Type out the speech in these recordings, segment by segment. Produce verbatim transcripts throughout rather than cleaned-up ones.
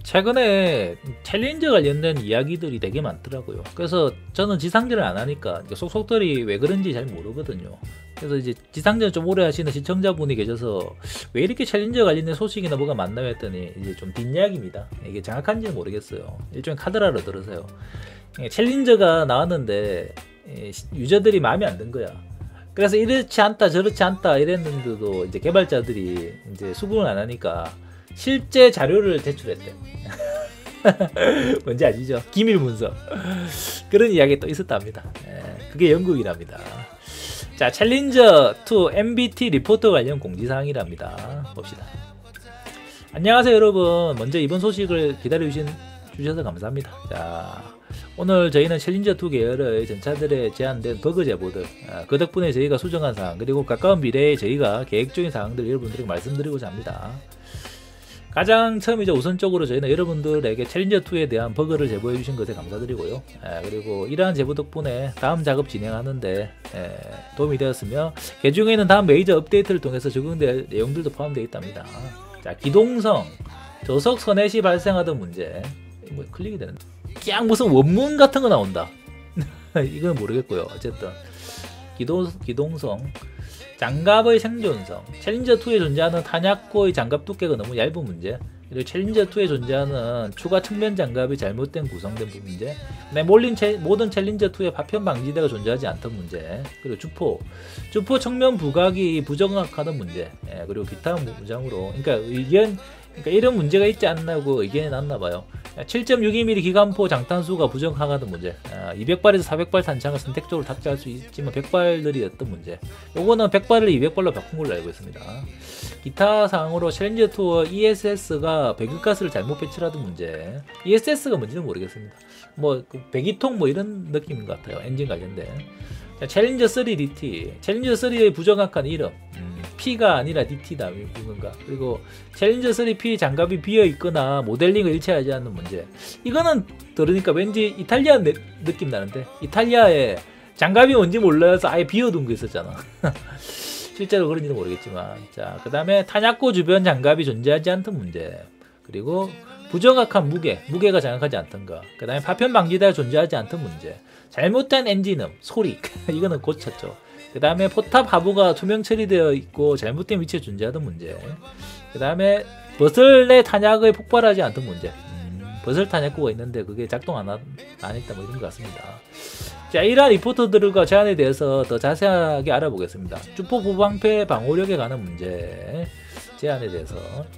최근에 챌린저 관련된 이야기들이 되게 많더라고요. 그래서 저는 지상전을 안 하니까 속속들이 왜 그런지 잘 모르거든요. 그래서 이제 지상전 좀 오래 하시는 시청자분이 계셔서 왜 이렇게 챌린저 관련된 소식이나 뭐가 많나 했더니 이제 좀 뒷이야기입니다. 이게 정확한지는 모르겠어요. 일종의 카드라로 들으세요. 챌린저가 나왔는데 유저들이 마음에 안 든 거야. 그래서 이렇지 않다 저렇지 않다 이랬는데도 이제 개발자들이 이제 수긍을 안 하니까 실제 자료를 제출했대. 뭔지 아시죠? 기밀 문서. 그런 이야기 또 있었답니다. 예, 그게 영국이랍니다. 자, 챌린저 투 엠비티 리포터 관련 공지사항이랍니다. 봅시다. 안녕하세요 여러분. 먼저 이번 소식을 기다려주신 주셔서 감사합니다. 자, 오늘 저희는 챌린저 투 계열의 전차들에 제한된 버그 제보들, 그 덕분에 저희가 수정한 사항, 그리고 가까운 미래에 저희가 계획 중인 사항들 여러분들에게 말씀드리고자 합니다. 가장 처음이죠. 우선적으로 저희는 여러분들에게 챌린저 투에 대한 버그를 제보해 주신 것에 감사드리고요. 에, 그리고 이러한 제보 덕분에 다음 작업 진행하는데 에, 도움이 되었으며 개중에는 다음 메이저 업데이트를 통해서 적용될 내용들도 포함되어 있답니다. 자, 기동성, 저속 선햇이 발생하던 문제. 뭐 클릭이 되는데 그냥 무슨 원문 같은 거 나온다. 이건 모르겠고요. 어쨌든 기동, 기동성, 장갑의 생존성, 챌린저 투에 존재하는 탄약고의 장갑 두께가 너무 얇은 문제, 그리고 챌린저 투에 존재하는 추가 측면 장갑이 잘못된 구성된 문제, 몰린 채, 모든 챌린저 투에 파편 방지대가 존재하지 않던 문제, 그리고 주포, 주포 측면 부각이 부정확하던 문제, 예, 그리고 기타 무장으로, 그러니까 의견, 그러니까 이런 문제가 있지 않나고 의견이 났나봐요. 칠 점 육이 밀리미터 기관포 장탄수가 부정하다는 문제, 이백 발에서 사백 발 탄창을 선택적으로 탑재할 수 있지만 백 발들이 어떤 문제, 요거는 백 발을 이백 발로 바꾼 걸로 알고 있습니다. 기타 사항으로 챌린저 투어 이에스에스가 배기가스를 잘못 배출하던 문제, 이에스에스가 뭔지는 모르겠습니다. 뭐 배기통 뭐 이런 느낌인 것 같아요. 엔진 관련된. 자, 챌린저 쓰리 디티, 챌린저 쓰리의 부정확한 이름, 음, P가 아니라 디티다 이건가. 그리고 챌린저 쓰리 피 장갑이 비어 있거나 모델링을 일치하지 않는 문제. 이거는 들으니까 왠지 이탈리아 내, 느낌 나는데, 이탈리아에 장갑이 뭔지 몰라서 아예 비어둔 거 있었잖아. 실제로 그런지는 모르겠지만. 자, 그 다음에 탄약고 주변 장갑이 존재하지 않던 문제, 그리고 부정확한 무게, 무게가 정확하지 않던가, 그 다음에 파편 방지대가 존재하지 않던 문제, 잘못된 엔진음, 소리, 이거는 고쳤죠. 그 다음에 포탑 하부가 투명 처리되어 있고 잘못된 위치에 존재하던 문제, 그 다음에 버슬 내 탄약의 폭발하지 않던 문제, 음, 버슬 탄약구가 있는데 그게 작동 안, 하, 안 했다 뭐 이런 것 같습니다. 자, 이러한 리포트들과 제안에 대해서 더 자세하게 알아보겠습니다. 주포 보방패 방호력에 관한 문제 제안에 대해서.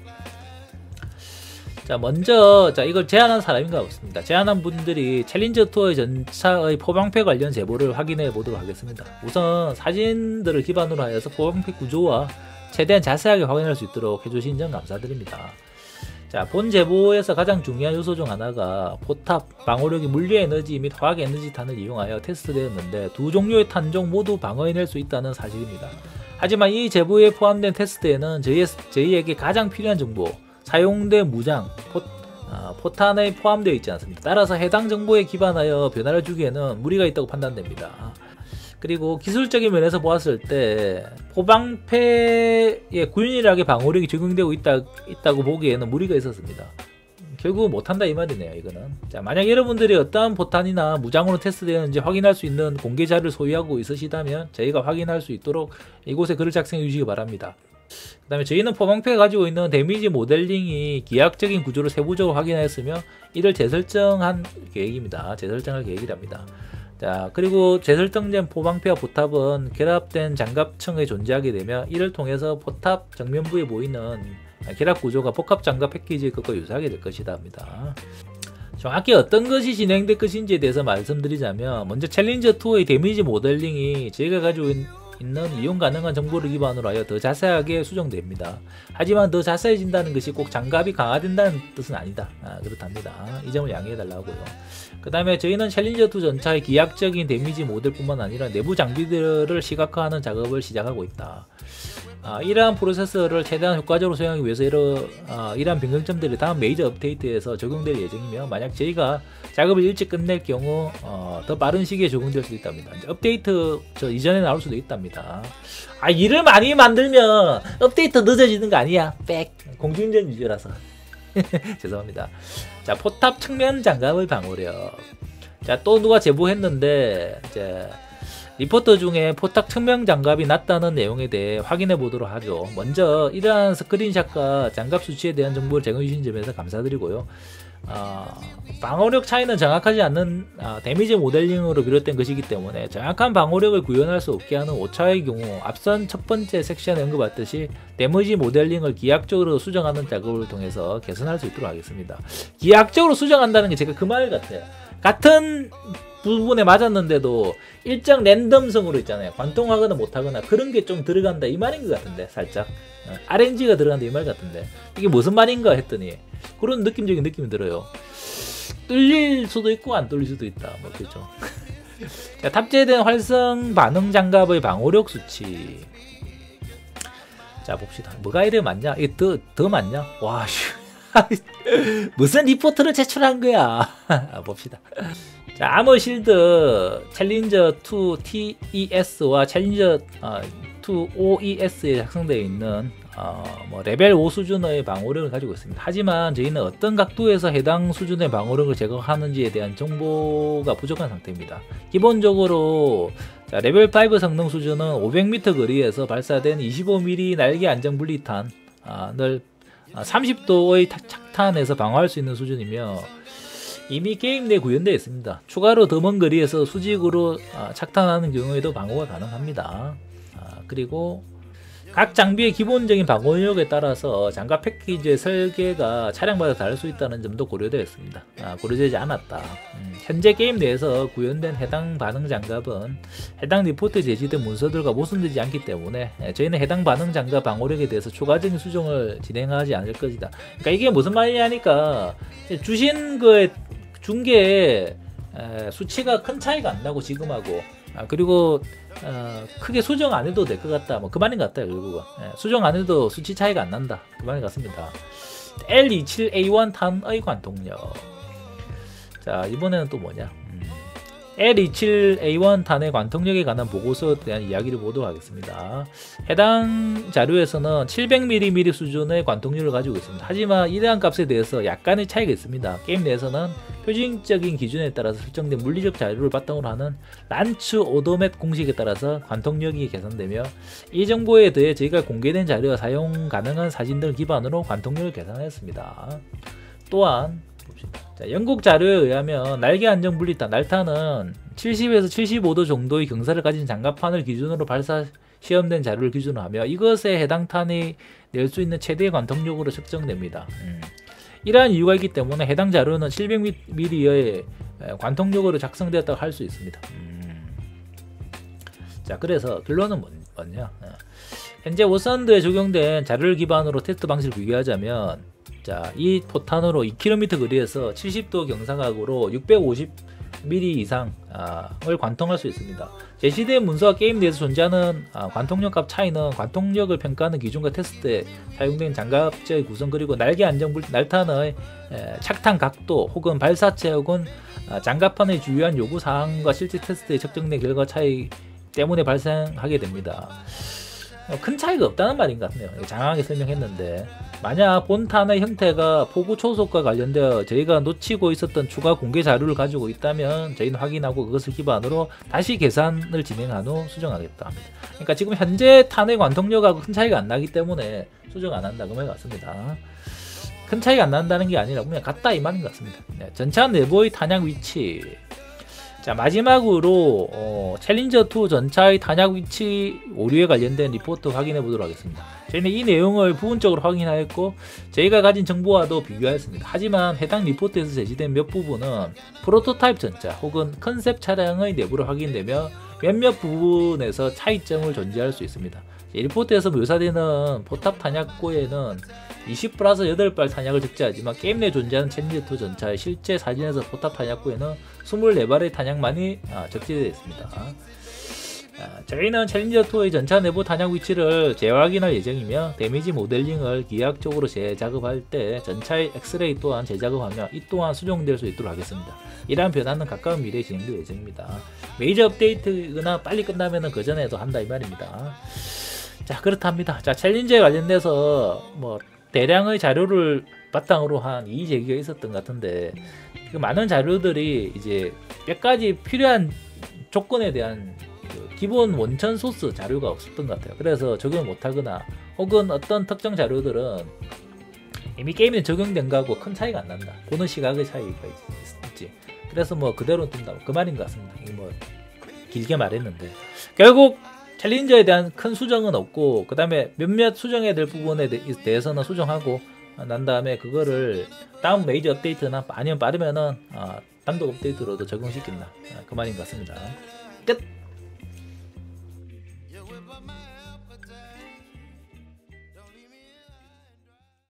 자, 먼저 자 이걸 제안한 사람인가 없습니다. 제안한 분들이 챌린저 투어의 전차의 포방패 관련 제보를 확인해 보도록 하겠습니다. 우선 사진들을 기반으로 하여서 포방패 구조와 최대한 자세하게 확인할 수 있도록 해주신 점 감사드립니다. 자, 본 제보에서 가장 중요한 요소 중 하나가 포탑 방어력이 물리 에너지 및 화학 에너지 탄을 이용하여 테스트되었는데 두 종류의 탄종 모두 방어해낼 수 있다는 사실입니다. 하지만 이 제보에 포함된 테스트에는 저희, 저희에게 가장 필요한 정보, 사용된 무장, 포, 어, 포탄에 포함되어 있지 않습니다. 따라서 해당 정보에 기반하여 변화를 주기에는 무리가 있다고 판단됩니다. 그리고 기술적인 면에서 보았을 때 포방패에 균일하게 방어력이 적용되고 있다, 있다고 보기에는 무리가 있었습니다. 결국 못한다 이 말이네요. 이거는. 자, 만약 여러분들이 어떠한 포탄이나 무장으로 테스트되었는지 확인할 수 있는 공개 자료를 소유하고 있으시다면 저희가 확인할 수 있도록 이곳에 글을 작성해 주시기 바랍니다. 그 다음에 저희는 포방패가 가지고 있는 데미지 모델링이 기하학적인 구조를 세부적으로 확인하였으며 이를 재설정한 계획입니다. 재설정할 계획이랍니다. 자, 그리고 재설정된 포방패와 포탑은 결합된 장갑층에 존재하게 되며 이를 통해서 포탑 정면부에 보이는 결합 구조가 복합 장갑 패키지의 것과 유사하게 될 것이다 합니다. 정확히 어떤 것이 진행될 것인지에 대해서 말씀드리자면, 먼저 챌린저 투의 데미지 모델링이 저희가 가지고 있는 이용 가능한 정보를 기반으로 하여 더 자세하게 수정됩니다. 하지만 더 자세해진다는 것이 꼭 장갑이 강화된다는 뜻은 아니다. 아, 그렇답니다. 이 점을 양해해달라고요. 그 다음에 저희는 챌린저 투 전차의 기하학적인 데미지 모델뿐만 아니라 내부 장비들을 시각화하는 작업을 시작하고 있다. 아, 이러한 프로세서를 최대한 효과적으로 사용하기 위해서 이러, 아, 이러한 변경점들이 다음 메이저 업데이트에서 적용될 예정이며, 만약 저희가 작업을 일찍 끝낼 경우 어, 더 빠른 시기에 적용될 수도 있답니다. 업데이트 저 이전에 나올 수도 있답니다. 아, 일을 많이 만들면 업데이트 늦어지는 거 아니야. 빽. 공중전 유저라서. 죄송합니다. 자, 포탑 측면 장갑의 방어력. 자, 또 누가 제보했는데 이제 리포터 중에 포탑 측면 장갑이 낮다는 내용에 대해 확인해 보도록 하죠. 먼저 이러한 스크린샷과 장갑 수치에 대한 정보를 제공해 주신 점에서 감사드리고요. 어, 방어력 차이는 정확하지 않는 어, 데미지 모델링으로 비롯된 것이기 때문에 정확한 방어력을 구현할 수 없게 하는 오차의 경우 앞선 첫 번째 섹션에 언급했듯이 데미지 모델링을 기하학적으로 수정하는 작업을 통해서 개선할 수 있도록 하겠습니다. 기하학적으로 수정한다는 게 제가 그 말 같아요. 같은 부분에 맞았는데도 일정 랜덤성으로 있잖아요. 관통하거나 못하거나 그런 게 좀 들어간다 이 말인 것 같은데 살짝 어, 알엔지가 들어간다 이 말 같은데 이게 무슨 말인가 했더니 그런 느낌적인 느낌이 들어요. 뚫릴 수도 있고 안 뚫릴 수도 있다. 뭐 그렇죠. 자, 탑재된 활성 반응 장갑의 방어력 수치. 자, 봅시다. 뭐가 이래 많냐? 이게 더, 더 많냐? 와, 무슨 리포트를 제출한 거야? 봅시다. 자, 아머 실드 챌린저 투 티이에스와 챌린저 어, 투 오이에스에 작성되어 있는 어, 뭐 레벨 오 수준의 방어력을 가지고 있습니다. 하지만 저희는 어떤 각도에서 해당 수준의 방어력을 제거하는지에 대한 정보가 부족한 상태입니다. 기본적으로 자, 레벨 오 성능 수준은 오백 미터 거리에서 발사된 이십오 밀리미터 날개 안정 분리탄을 아, 삼십 도의 착탄에서 방어할 수 있는 수준이며 이미 게임 내에 구현되어 있습니다. 추가로 더 먼 거리에서 수직으로 아, 착탄하는 경우에도 방어가 가능합니다. 아, 그리고 각 장비의 기본적인 방어력에 따라서 장갑 패키지의 설계가 차량마다 다를 수 있다는 점도 고려되어 있습니다. 아, 고려되지 않았다. 음, 현재 게임 내에서 구현된 해당 반응 장갑은 해당 리포트에 제시된 문서들과 모순되지 않기 때문에 저희는 해당 반응 장갑 방어력에 대해서 추가적인 수정을 진행하지 않을 것이다. 그러니까 이게 무슨 말이냐니까 주신 거에 중계에 수치가 큰 차이가 안 나고 지금하고 아, 그리고 어, 크게 수정 안 해도 될 것 같다. 뭐 그 말인 것 같아요. 결국은 예, 수정 안 해도 수치 차이가 안 난다. 그 말인 것 같습니다. 엘 이십칠 에이 원 탄의 관통력. 자, 이번에는 또 뭐냐? 음, 엘 이십칠 에이 원 탄의 관통력에 관한 보고서에 대한 이야기를 보도록 하겠습니다. 해당 자료에서는 칠백 밀리미터 수준의 관통력을 가지고 있습니다. 하지만 이러한 값에 대해서 약간의 차이가 있습니다. 게임 내에서는 표준적인 기준에 따라서 설정된 물리적 자료를 바탕으로 하는 란츠 오도맷 공식에 따라서 관통력이 계산되며 이 정보에 대해 저희가 공개된 자료와 사용 가능한 사진들을 기반으로 관통력을 계산했습니다. 또한 자, 영국 자료에 의하면 날개 안정 분리탄 날탄은 칠십에서 칠십오 도 정도의 경사를 가진 장갑판을 기준으로 발사 시험된 자료를 기준으로 하며 이것에 해당 탄이 낼 수 있는 최대의 관통력으로 측정됩니다. 음. 이러한 이유가 있기 때문에 해당 자료는 칠백 밀리미터의 관통력으로 작성되었다고 할 수 있습니다. 음. 자, 그래서 결론은 뭐냐? 현재 오선드에 적용된 자료를 기반으로 테스트 방식을 비교하자면 자, 이 포탄으로 이 킬로미터 거리에서 칠십 도 경사각으로 육백오십 밀리미터 이상을 관통할 수 있습니다. 제시된 문서와 게임 내에서 존재하는 관통력 값 차이는 관통력을 평가하는 기준과 테스트에 사용된 장갑제의 구성 그리고 날개 안정 날탄의 착탄 각도 혹은 발사체 혹은 장갑판의 주요한 요구 사항과 실제 테스트에 측정된 결과 차이 때문에 발생하게 됩니다. 큰 차이가 없다는 말인 것 같네요. 장황하게 설명했는데 만약 본탄의 형태가 포구 초속과 관련되어 저희가 놓치고 있었던 추가 공개 자료를 가지고 있다면 저희는 확인하고 그것을 기반으로 다시 계산을 진행한 후 수정하겠다 합니다. 그러니까 지금 현재 탄의 관통력하고 큰 차이가 안 나기 때문에 수정 안 한다 그 말 같습니다. 큰 차이가 안 난다는 게 아니라 그냥 같다 이 말인 것 같습니다. 네, 전차 내부의 탄약 위치. 자, 마지막으로 어, 챌린저 투 전차의 탄약 위치 오류에 관련된 리포트 확인해 보도록 하겠습니다. 저희는 이 내용을 부분적으로 확인하였고 저희가 가진 정보와도 비교하였습니다. 하지만 해당 리포트에서 제시된 몇 부분은 프로토타입 전차 혹은 컨셉 차량의 내부로 확인되며 몇몇 부분에서 차이점을 존재할 수 있습니다. 이 리포트에서 묘사되는 포탑 탄약고에는 이십 플러스 여덟 발 탄약을 적재하지만 게임 내에 존재하는 챌린저 투 전차의 실제 사진에서 포탑 탄약고에는 이십사 발의 탄약만이 적재되어 있습니다. 저희는 챌린저 투의 전차 내부 탄약 위치를 재확인할 예정이며 데미지 모델링을 기하학적으로 재작업할 때 전차의 엑스레이 또한 재작업하며 이 또한 수정될 수 있도록 하겠습니다. 이러한 변화는 가까운 미래에 진행될 예정입니다. 메이저 업데이트나 빨리 끝나면 그 전에도 한다 이 말입니다. 자, 그렇답니다. 자, 챌린저에 관련돼서 뭐 대량의 자료를 바탕으로 한 이의 제기가 있었던 것 같은데 그 많은 자료들이 이제 몇 가지 필요한 조건에 대한 그 기본 원천 소스 자료가 없었던 것 같아요. 그래서 적용 못하거나 혹은 어떤 특정 자료들은 이미 게임에 적용된 거하고 큰 차이가 안 난다. 보는 시각의 차이가 있지. 그래서 뭐 그대로 둔다. 그 말인 것 같습니다. 이게 뭐 길게 말했는데 결국 챌린저에 대한 큰 수정은 없고 그 다음에 몇몇 수정해야 될 부분에 대해서는 수정하고 난 다음에 그거를 다음 메이저 업데이트나 아니면 빠르면은 어, 단독 업데이트로도 적용시킨다. 그 말인 것 같습니다. 끝!